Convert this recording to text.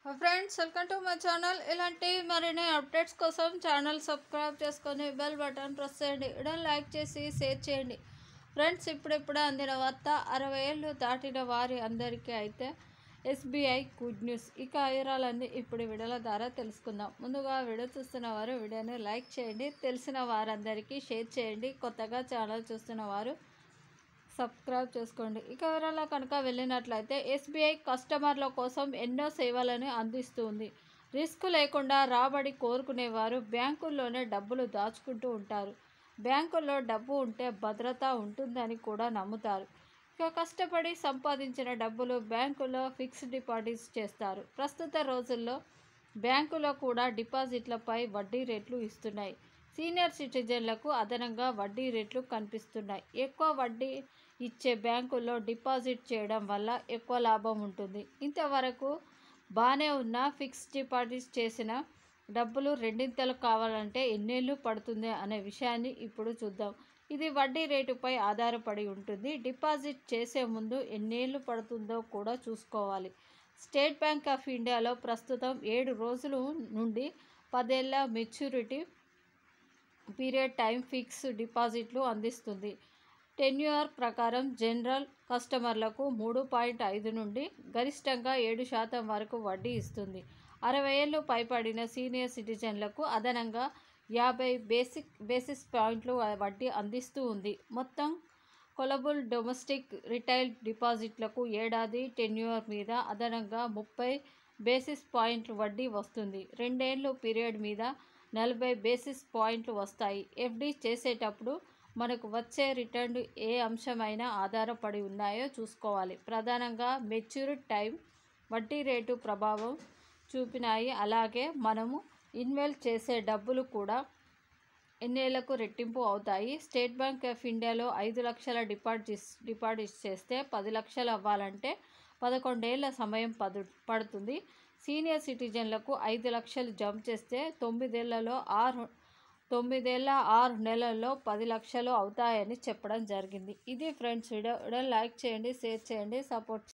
Friends welcome to my channel. ఇలాంటి మరిన్ని updates కోసం ఛానల్ సబ్స్క్రైబ్ చేసుకొని బెల్ బటన్ ప్రెస్ చేయండి. వీడియోని లైక్ చేసి షేర్ చేయండి. ఫ్రెండ్స్ ఇప్పుడిప్పుడే అందిన వార్త 60 ఏళ్ళు దాటిన వారి అందరికీ అయితే ఎస్బీఐ గుడ్ న్యూస్. ఇక వివరాలన్నీ ఇప్పుడు వీడియోల ద్వారా తెలుసుకుందాం. ముందుగా వీడియో చూస్తున్న వారు వీడియోని లైక్ చేయండి, తెలిసిన వారందరికీ షేర్ చేయండి. కొత్తగా ఛానల్ చూస్తున్న వారు సబ్స్క్రైబ్ చేసుకోండి. ఇక వివరాల కనుక వెళ్ళినట్లయితే ఎస్బీఐ కస్టమర్ల కోసం ఎన్నో సేవలను అందిస్తుంది. రిస్క్ లేకుండా రాబడి కోరుకునేవారు బ్యాంకుల్లోనే డబ్బులు దాచుకుంటూ ఉంటారు. బ్యాంకుల్లో డబ్బు ఉంటే భద్రత ఉంటుందని కూడా నమ్ముతారు. ఇక కష్టపడి సంపాదించిన డబ్బులు బ్యాంకులో ఫిక్స్డ్ డిపాజిట్స్ చేస్తారు. ప్రస్తుత రోజుల్లో బ్యాంకులో కూడా డిపాజిట్లపై వడ్డీ రేట్లు ఇస్తున్నాయి. సీనియర్ సిటిజన్లకు అదనంగా వడ్డీ రేట్లు కనిపిస్తున్నాయి. ఎక్కువ వడ్డీ ఇచ్చే బ్యాంకుల్లో డిపాజిట్ చేయడం వల్ల ఎక్కువ లాభం ఉంటుంది. ఇంతవరకు బాగానే ఉన్న ఫిక్స్డ్ డిపాజిట్ చేసిన డబ్బులు రెండింతలు కావాలంటే ఎన్నేళ్ళు పడుతుంది అనే విషయాన్ని ఇప్పుడు చూద్దాం. ఇది వడ్డీ రేటుపై ఆధారపడి ఉంటుంది. డిపాజిట్ చేసే ముందు ఎన్నేళ్ళు పడుతుందో కూడా చూసుకోవాలి. స్టేట్ బ్యాంక్ ఆఫ్ ఇండియాలో ప్రస్తుతం 7 రోజుల నుండి 10 ఏళ్ల మెచ్యూరిటీ పీరియడ్ టైం ఫిక్స్ డిపాజిట్లు అందిస్తుంది. టెన్యూర్ ప్రకారం జనరల్ కస్టమర్లకు 3.5 నుండి గరిష్టంగా 7% వరకు వడ్డీ ఇస్తుంది. 60 ఏళ్లు పైబడిన సీనియర్ సిటిజన్లకు అదనంగా 50 బేసిస్ పాయింట్లు వడ్డీ అందిస్తూ ఉంది. మొత్తం కొలబుల్ డొమెస్టిక్ రిటైల్ డిపాజిట్లకు ఏడాది టెన్యూర్ మీద అదనంగా 30 బేసిస్ పాయింట్లు వడ్డీ వస్తుంది. 2 ఏళ్ల పీరియడ్ మీద 40 బేసిస్ పాయింట్లు వస్తాయి. ఎఫ్డీ చేసేటప్పుడు మనకు వచ్చే రిటర్న్ ఏ అంశమైనా ఆధారపడి ఉన్నాయో చూసుకోవాలి. ప్రధానంగా మెచ్యూరిటీ టైం, వడ్డీ రేటు ప్రభావం చూపినాయి. అలాగే మనము ఇన్వెస్ట్ చేసే డబ్బులు కూడా ఎన్నేళ్లకు రెట్టింపు అవుతాయి. స్టేట్ బ్యాంక్ ఆఫ్ ఇండియాలో 5 లక్షల డిపాజిట్ చేస్తే 10 లక్షలు అవ్వాలంటే 11 ఏళ్ల సమయం పడుతుంది. సీనియర్ సిటిజన్లకు 5 లక్షలు జమ చేస్తే 9 ఏళ్ల 6 నెలల్లో 10 లక్షలు అవుతాయని చెప్పడం జరిగింది. ఇది ఫ్రెండ్స్ వీడియో లైక్ చేయండి, షేర్ చేయండి, సపోర్ట్